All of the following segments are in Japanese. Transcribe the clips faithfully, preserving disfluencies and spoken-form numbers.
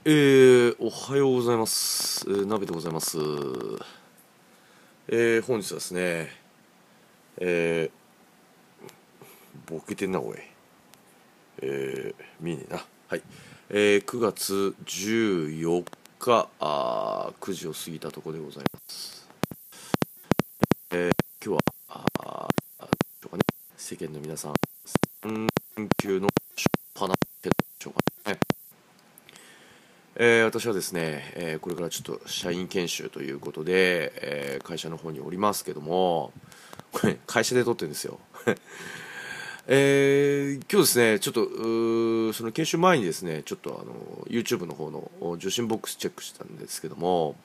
えー、おはようございます。えー、鍋でございます。えー、本日はですね、えー、ボケてんな、おい。えー、見えねえな。はい。えー、くがつじゅうよっか、あーくじを過ぎたところでございます。えー、今日は、あー、どうかね、世間の皆さん、産休の初っ端でしょうかね。えー、私はですね、えーこれからちょっと社員研修ということで、えー会社の方におりますけども、これ会社で撮ってるんですよ。えー今日ですね、ちょっとうーその研修前にですね、ちょっとあの YouTube の方の受信ボックスチェックしたんですけども、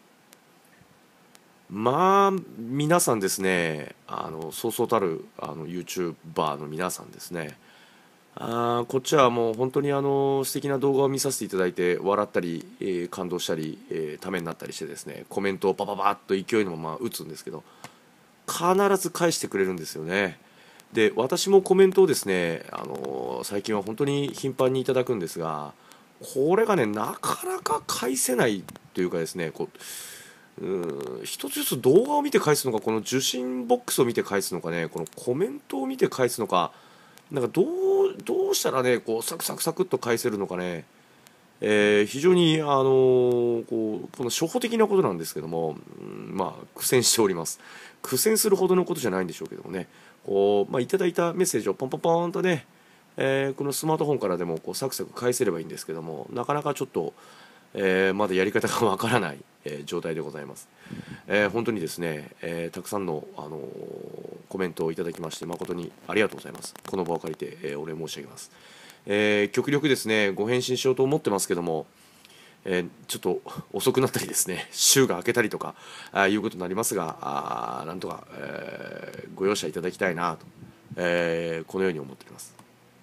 まあ皆さんですね、あのそうそうたるあの YouTuber の皆さんですね、あーこっちはもう本当にあの素敵な動画を見させていただいて笑ったり、えー感動したり、えーためになったりしてですね、コメントをパパパッと勢いのまま打つんですけど、必ず返してくれるんですよね。で私もコメントをですね、あの最近は本当に頻繁にいただくんですが、これがねなかなか返せないというかですね、こううーん一つずつ動画を見て返すのか、この受信ボックスを見て返すのかね、このコメントを見て返すのか、なんかどうどうしたらねこうサクサクサクっと返せるのかね、えー非常にあのこうこの初歩的なことなんですけども、うんまあ苦戦しております。苦戦するほどのことじゃないんでしょうけどもね、こう、まあ、いただいたメッセージをポンポンポンとね、えーこのスマートフォンからでもこうサクサク返せればいいんですけども、なかなかちょっと、えーまだやり方がわからない、えー状態でございます。えー本当にですね、えーたくさんの、あのーコメントをいただきまして誠にありがとうございます。この場を借りて、えーお礼申し上げます。えー極力ですねご返信しようと思ってますけども、えーちょっと遅くなったりですね、週が明けたりとかあいうことになりますが、あーなんとか、えーご容赦いただきたいなと、えーこのように思っております。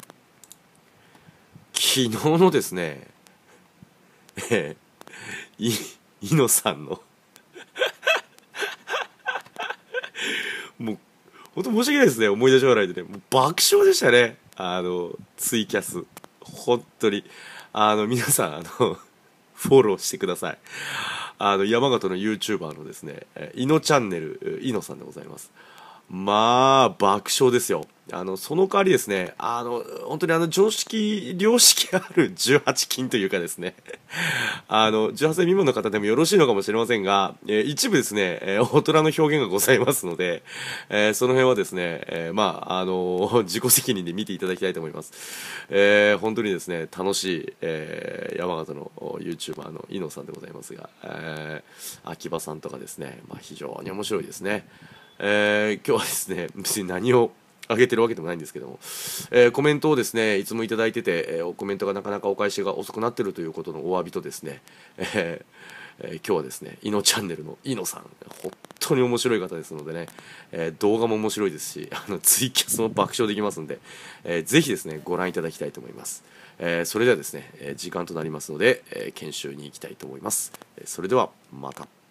昨日のですね、えー、い猪野さんのもう本当申し訳ないですね、思い出し笑いでね、もう爆笑でしたね、あのツイキャス。本当にあの皆さん、あのフォローしてください。あの山形の YouTuber のですね、えーイノチャンネルイノさんでございます。まあ爆笑ですよ。あのその代わりですね、あの本当にあの常識良識あるじゅうはち禁というかですね、あのじゅうはっさい未満の方でもよろしいのかもしれませんが、えー一部ですね、えー大人の表現がございますので、えーその辺はですね、えーまああの自己責任で見ていただきたいと思います。えー本当にですね楽しい、えー山形の YouTuber のイノさんでございますが、えー秋葉さんとかですね、まあ、非常に面白いですね。えー今日はですね別に何を上げてるわけでもないんですけども、えーコメントをですねいつもいただいてて、えーコメントがなかなかお返しが遅くなっているということのお詫びとですね、えーえー今日はですねイノチャンネルのイノさん、本当に面白い方ですのでね、えー動画も面白いですし、あのツイキャスも爆笑できますので、えーぜひですねご覧いただきたいと思います。えーそれではですね、えー時間となりますので、えー研修に行きたいと思います。えーそれではまた。